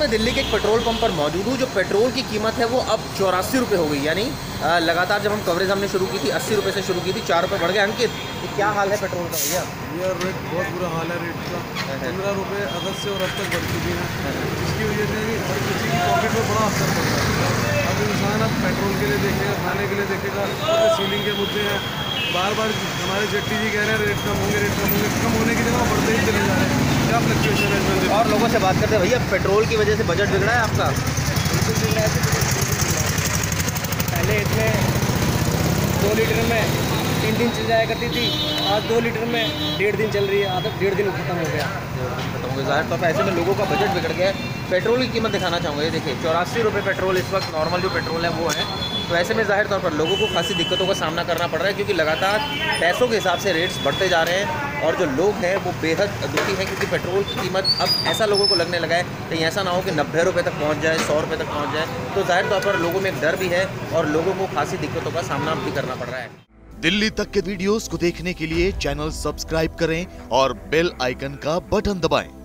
में दिल्ली के एक पेट्रोल पंप पर मौजूद हूँ। जो पेट्रोल की कीमत है वो अब 84 रुपये हो गई, यानी लगातार जब हम कवरेज हमने शुरू की थी 80 रुपये से शुरू की थी, 4 रुपये बढ़ गए। अंकित, क्या हाल है पेट्रोल का भैया? यार रेट बहुत बुरा हाल है रेट का। 15 रुपये अगस्त से और अब तक बढ़ चुकी है, जिसकी वजह से हर किसी की पॉकेट में बड़ा असर पड़ रहा है। अब इंसान अब पेट्रोल के लिए देखेगा, खाने के लिए देखेगा, सीलिंग के मुद्दे हैं। बार बार हमारे जेट्टी जी कह रहे हैं रेट कम होंगे, कम होने की जगह बढ़ते ही चले जा रहे हैं। क्या फ्लक्चुएशन है इसमें? और लोगों से बात करते हैं, भैया पेट्रोल की वजह से बजट बिगड़ा है आपका? बिल्कुल बिगड़ा है। पहले इतने 2 लीटर में 3 दिन चल जाया करती थी, आज 2 लीटर में 1.5 दिन चल रही है, आधा 1.5 दिन खत्म हो गया। ज़ाहिर तौर पर ऐसे में लोगों का बजट बिगड़ गया है। पेट्रोल की कीमत दिखाना चाहूँगा, ये देखिए 84 रुपये पेट्रोल इस वक्त नॉर्मल जो पेट्रोल है वो है। तो ऐसे में ज़ाहिर तौर पर लोगों को खासी दिक्कतों का सामना करना पड़ रहा है, क्योंकि लगातार पैसों के हिसाब से रेट्स बढ़ते जा रहे हैं और जो लोग हैं वो बेहद दुखी हैं, क्योंकि पेट्रोल की कीमत अब ऐसा लोगों को लगने लगा है कहीं ऐसा ना हो कि 90 रुपये तक पहुँच जाए, 100 रुपये तक पहुँच जाए। तो ज़ाहिर तौर पर लोगों में एक डर भी है और लोगों को खासी दिक्कतों का सामना भी करना पड़ रहा है। दिल्ली तक के वीडियोस को देखने के लिए चैनल सब्सक्राइब करें और बेल आइकन का बटन दबाएं।